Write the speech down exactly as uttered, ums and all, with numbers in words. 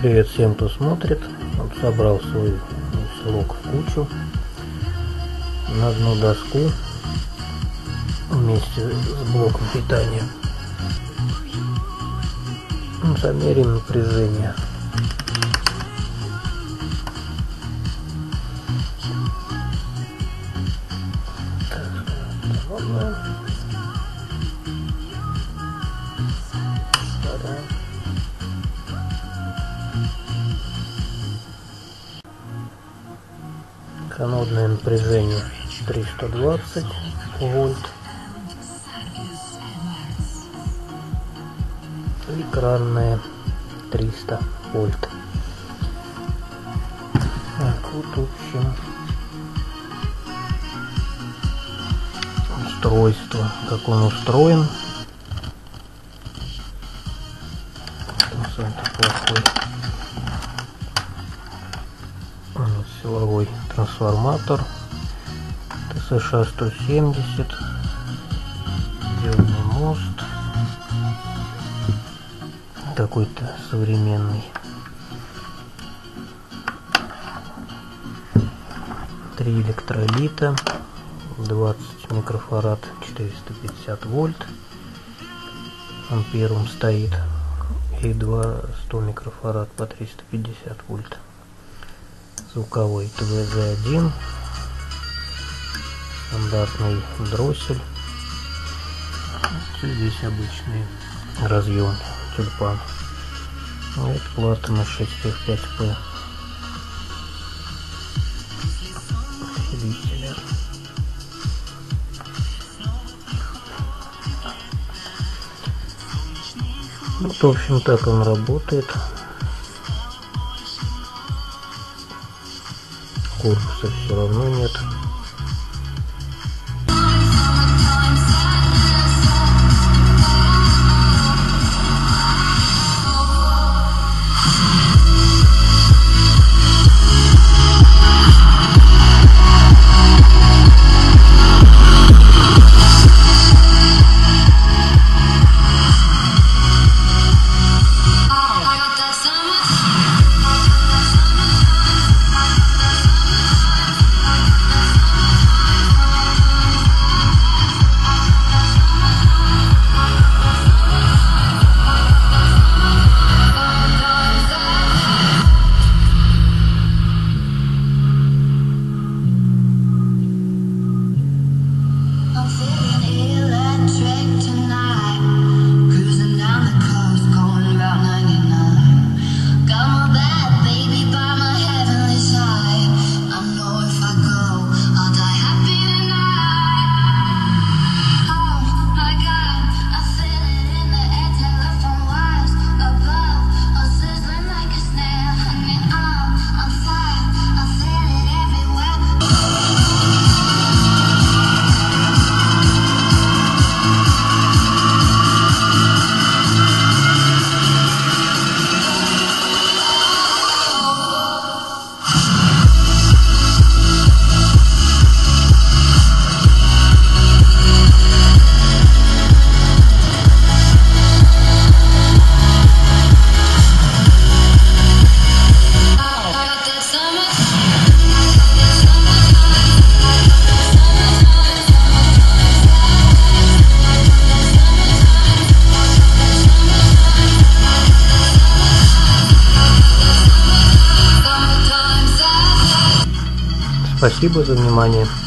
Привет всем, кто смотрит. Вот собрал свой селок в кучу на одну доску вместе с блоком питания. Замерим напряжение. Канодное напряжение триста двадцать вольт и экранное триста вольт. Так, вот в общем устройство, как он устроен. Плохой. Силовой трансформатор Т С Ш сто семьдесят, диодный мост какой-то современный, три электролита, двадцать микрофарад, четыреста пятьдесят вольт, ампером стоит, и два сто микрофарад по триста пятьдесят вольт. Звуковой Т В З один, стандартный дроссель. Здесь обычный разъем тюльпан. Это плата на шесть эф пять П. Усилителя. Вот, в общем, так он работает. Корпуса все равно нет. Спасибо за внимание.